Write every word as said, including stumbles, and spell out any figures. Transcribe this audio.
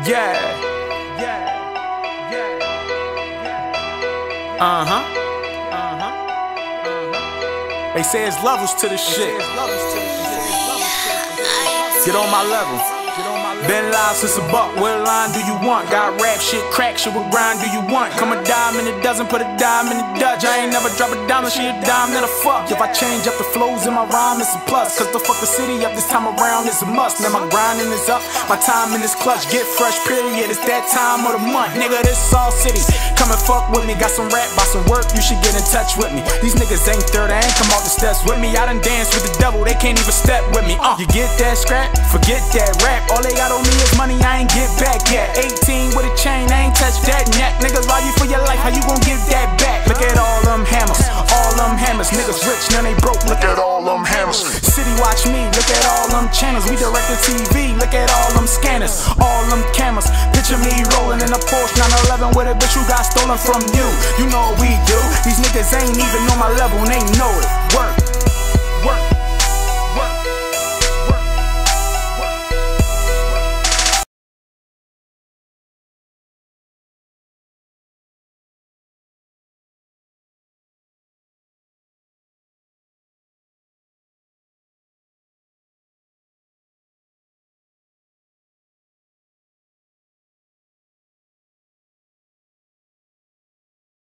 Yeah. Yeah. Yeah. Uh-huh. Uh-huh. Uh-huh. They say it's levels to this shit. Get on my level. Been live since a buck, what line do you want? Got rap shit, crack shit, what grind do you want? Come a dime in a dozen, put a dime in the Dutch. I ain't never drop a dime, she a dime that a fuck. If I change up the flows in my rhyme, it's a plus. Cause the fuck the city up this time around is a must. Now my grinding is up, my time in this clutch. Get fresh, period, it's that time of the month. Nigga, this all city, come and fuck with me. Got some rap, buy some work, you should get in touch with me. These niggas ain't third, they ain't come off the steps with me. I done danced with the devil, they can't even step with me. Uh, you get that scrap, forget that rap. All they got on me is money, I ain't get back yet. Eighteen with a chain, I ain't touch that neck. Niggas rob you for your life, how you gon' give that back? Look at all them hammers, all them hammers. Niggas rich, now they broke, look at all them hammers. City watch me, look at all them channels. We direct the T V, look at all them scanners, all them cameras. Picture me rolling in a Porsche nine eleven with a bitch who got stolen from you. You know what we do, these niggas ain't even on my level and they know it. Work.